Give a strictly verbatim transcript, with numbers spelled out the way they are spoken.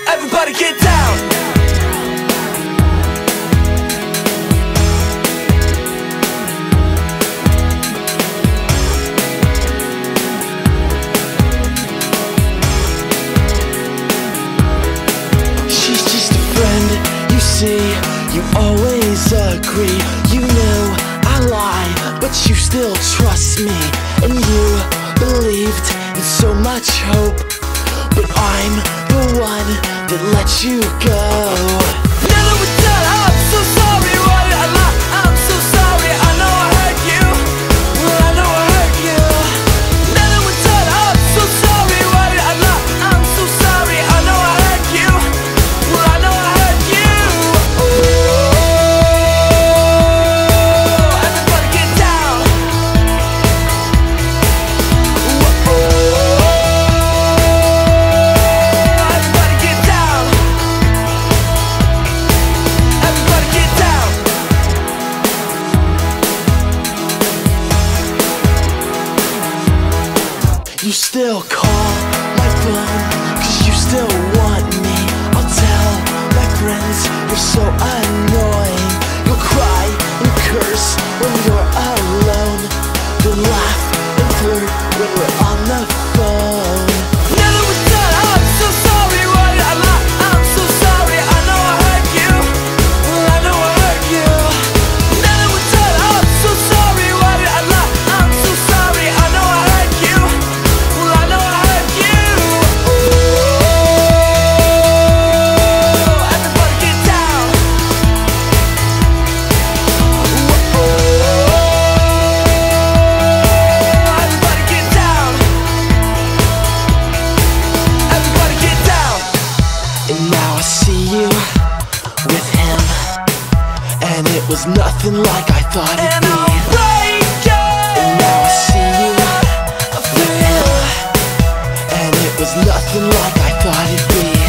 Everybody get down. She's just a friend, you see. You always agree. You knew I lie, but you still trust me. And you believed in so much hope, but I'm the one that let you go. Now that we're done, I'm so sorry. Why did I lie? I'm so sorry. I know I hurt you. Well, I know I hurt you. Now that we're done, I'm so sorry. Why did I lie? I'm so sorry. I know I hurt you. Well, I know I hurt you. Oh, everybody get down. Oh, everybody get down. Everybody get down. You still call my phone, cause you still want me. I'll tell my friends you're so annoying. You'll cry and curse when you're alone. You'll laugh and flirt when we're on the phone. Now that we're done, I'm so sorry. Why did I lie? I'm so sorry. I know I hurt you. Well, I know I hurt you. Now that we're done, I'm so sorry. Why did I lie? I'm so sorry. I know I hurt you. Well, I know I hurt you. Oh, everybody get down. Oh, everybody get down. Everybody get down. And now I see you with him, and it was nothing like I thought it'd be. And now I see you with him, and it was nothing like I thought it'd be.